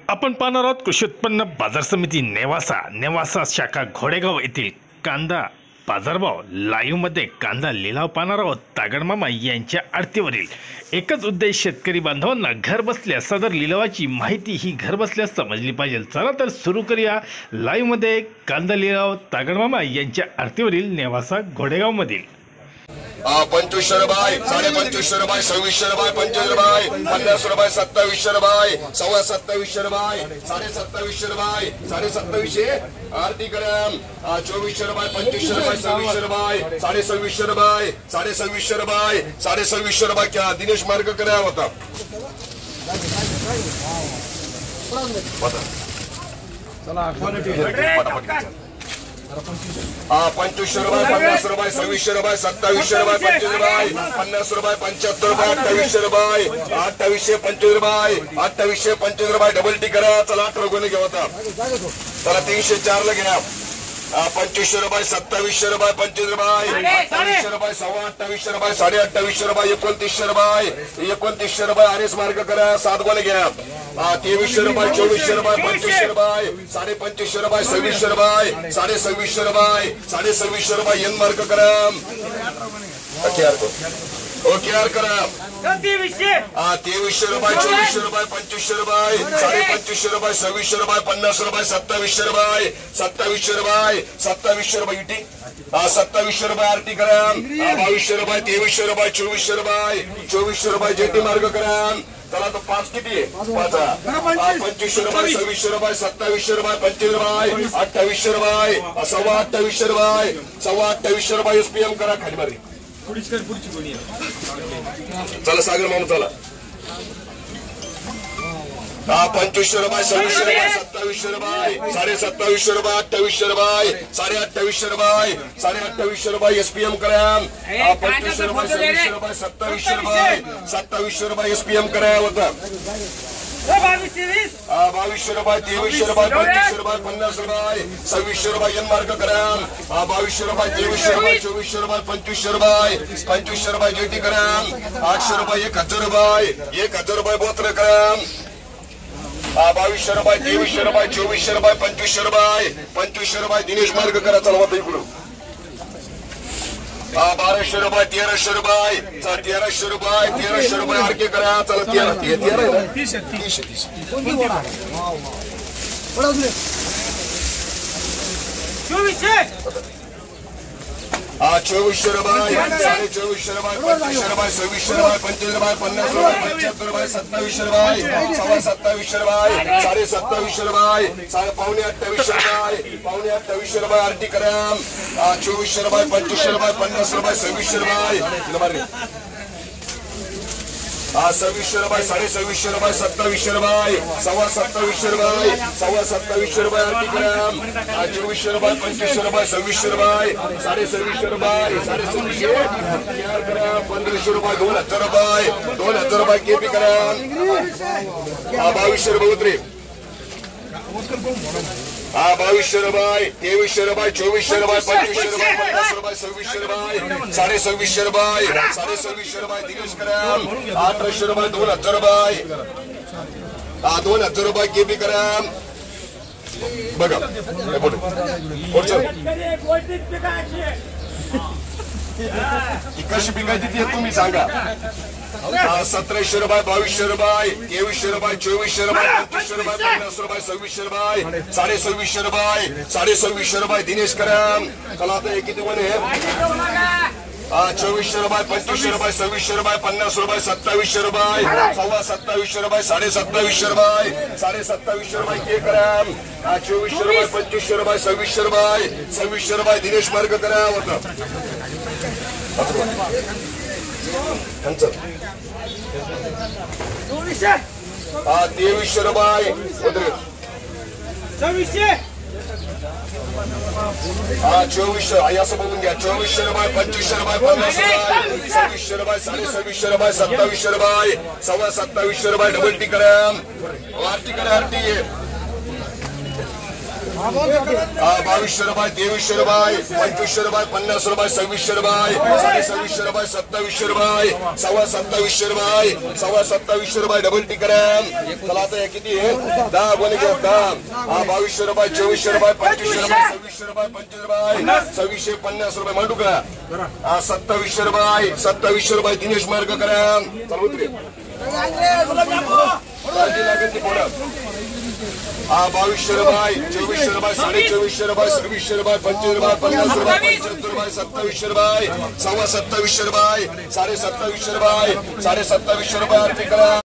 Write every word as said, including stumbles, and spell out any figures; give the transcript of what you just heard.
आपण पाहणार आहोत कृषी उत्पन्न बाजार समिती नेवासा नेवासा शाखा घोडेगाव येथील कांदा बाजारभाव लाईव्ह मध्ये कांदा लिलाव पाहणार आहोत। तागडमामा यांच्या आडतीवरील एकच उद्देश शेतकरी बांधवांना घर बसल्या सदर लिलावाची माहिती ही घर बसल्या समजली पाहिजे। चला तर सुरू करूया लाईव्ह मध्ये कांदा लिलाव तागडमामा यांच्या आडतीवरील नेवासा घोडेगाव मधील पंचवीसशे रुपये साडे पंचवीसशे रुपये सव्वीसशे रुपये पंचवीस रुपये पन्नास रुपये सत्तावीसशे रुपये सव्वा सत्तावीसशे रुपये साडे सत्तावीसशे रुपये साडे सत्तावीसशे आरती ग्राम चोवीसशे रुपये पंचवीसशे रुपये सव्वीसशे रुपये साडे सव्वीसशे रुपये साडे सव्वीसशे रुपये साडे सव्वीसशे रुपये क्या दिनेश मार्ग करा होता पंचवीसशे रुपये पन्नास रुपये सव्वीसशे रुपये सत्तावीसशे रुपये पंचवीस रुपये पन्नास रुपये पंच्याहत्तर रुपये अठ्ठावीसशे रुपये अठ्ठावीसशे पंचवीस रुपये अठ्ठावीसशे पंचवीस रुपये डबल टी करा। चला अठरा रुपये घ्या होता चला तीनशे चार ला घ्या पंचवीसशे रुपये सत्तावीसशे रुपये पंचवीस रुपये अठ्ठावीसशे रुपये सव्वा अठ्ठावीसशे रुपये साडे अठ्ठावीसशे रुपये एकोणतीसशे रुपये एकोणतीसशे रुपये आरेस मार्ग करा सात गोले घ्या तेवीसशे रुपये चोवीसशे रुपये पंचवीसशे रुपये साडे पंचवीसशे रुपये सव्वीसशे रुपये साडे सव्वीसशे रुपये साडे सव्वीसशे रुपये एन मार्ग करा ओके यार करा तेवीसशे रुपये चोवीसशे रुपये पंचवीसशे रुपये साडे पंचवीसशे रुपये सव्वीसशे रुपये पन्नास रुपये सत्तावीसशे रुपये सत्तावीसशे रुपये सत्तावीसशे रुपये इटी सत्तावीसशे रुपये आरटी करा बावीसशे रुपये तेवीसशे रुपये चोवीसशे रुपये चोवीसशे रुपये जेटी मार्ग करा। चला तो पाच किती आहे पाच पंचवीसशे रुपये सव्वीसशे रुपये सत्तावीसशे रुपये पंचवीस रुपये अठ्ठावीसशे रुपये सव्वा अठ्ठावीसशे रुपये सव्वा अठ्ठावीसशे रुपये एसपीएम करा खाली मारी चला सागर मामा चला पंचवीसशे रुपये सव्वीसशे रुपये सत्तावीसशे रुपये साडे सत्तावीसशे रुपये अठ्ठावीसशे रुपये साडे अठ्ठावीसशे रुपये साडे अठ्ठावीसशे रुपये एसपीएम करा पंचवीसशे रुपये सव्वीसशे रुपये सत्तावीसशे रुपये सत्तावीसशे रुपये एसपीएम करा होता बावीसशे रुपये तेवीसशे रुपये पंचवीसशे रुपये पन्नास रुपये सव्वीसशे रुपये एन मार्ग करा बावीसशे रुपये तेवीसशे रुपये चोवीसशे रुपये पंचवीसशे रुपये पंचवीसशे रुपये जेटी करा आठशे रुपये एक हजार रुपये एक हजार रुपये बोत्र करा बावीसशे रुपये तेवीसशे रुपये चोवीसशे रुपये पंचवीसशे रुपये पंचवीसशे रुपये दिनेश मार्ग करा चला होता इकडून बाराशे रुपये तेराशे रुपये तेराशे रुपये तेराशे रुपये आरके करा चला तेरा तेरा तीसशे तीसशे चोवीसशे रुपये साडे चोवीसशे रुपये पंचवीसशे रुपये सव्वीसशे रुपये पंचवीस रुपये पन्नास रुपये पंच्याहत्तर रुपये सत्तावीसशे रुपये सव्वा सत्तावीसशे रुपये साडे सत्तावीसशे रुपये साडे पावणे अठ्ठावीसशे रुपये पावणे अठ्ठावीसशे रुपये आरटी करा चोवीसशे रुपये पंचवीसशे रुपये पन्नास रुपये सव्वीसशे रुपये सव्वीसशे रुपये साडे सव्वीसशे रुपये सत्तावीसशे रुपये सव्वा सत्तावीसशे रुपये सव्वा सत्तावीसशे रुपये आरटी करा चोवीसशे रुपये पंचवीसशे रुपये सव्वीसशे रुपये साडे सव्वीसशे रुपये साडे सव्वीसशे तयार करा पंधराशे रुपये दोन हजार रुपये दोन हजार रुपये केपी करा बावीसशे रुपये उतरे बावीसशे रुपये तेवीसशे रुपये चोवीसशे रुपये पंचवीसशे रुपये पन्नास रुपये सव्वीसशे रुपये साडे सव्वीसशे रुपये साडे सव्वीसशे रुपये दिनेश करा अठराशे रुपये दोन हजार रुपये दोन हजार रुपये केपी करा बघा कशी पिकायची ती तुम्ही सांगा सतराशे रुपये बावीसशे रुपये तेवीसशे रुपये चोवीसशे रुपये पंचवीसशे रुपये पन्नास रुपये सव्वीसशे रुपये साडे सव्वीसशे रुपये साडे सव्वीसशे रुपये दिनेश करा चला आता हे किती म्हणे चोवीसशे रुपये पंचवीसशे रुपये सव्वीसशे रुपये पन्नास रुपये सत्तावीसशे रुपये सव्वा सत्तावीसशे रुपये साडे सत्तावीसशे रुपये साडे सत्तावीसशे रुपये के करा चोवीसशे रुपये पंचवीसशे रुपये सव्वीसशे रुपये सव्वीसशे रुपये दिनेश मार्ग करा होता तेवीसशे रुपये चोवीसशे असं बघून घ्या चोवीसशे रुपये पंचवीसशे रुपये पन्नास रुपये सव्वीसशे रुपये साडे सव्वीसशे रुपये सत्तावीसशे रुपये सव्वा सत्तावीसशे रुपये डबल टी करा आरटी करा आरटी हा, बावीसशे रुपये तेवीसशे रुपये पंचवीसशे रुपये पन्नास रुपये सव्वीसशे रुपये साडे सव्वीसशे रुपये सत्तावीसशे रुपये सव्वा सत्तावीसशे रुपये सव्वा सत्तावीसशे रुपये डबल टिकरम. चला आता हे किती आहे दहा कोणी घेऊ दहा. हा, बावीसशे रुपये चोवीसशे रुपये पंचवीसशे रुपये सव्वीसशे रुपये पंचवीस रुपये सव्वीसशे पन्नास रुपये मांडू का. हा, सत्तावीसशे रुपये सत्तावीसशे रुपये दिनेश मार्ग करा. चल उतरे हा, बावीसशे रुपये चोवीसशे रुपये साडे चोवीसशे रुपये सव्वीसशे रुपये पंचवीस रुपये पन्नास रुपये पंच्याहत्तर रुपये सत्तावीसशे रुपये सव्वा सत्तावीसशे रुपये साडे सत्तावीसशे रुपये साडे सत्तावीसशे रुपये आरती करा.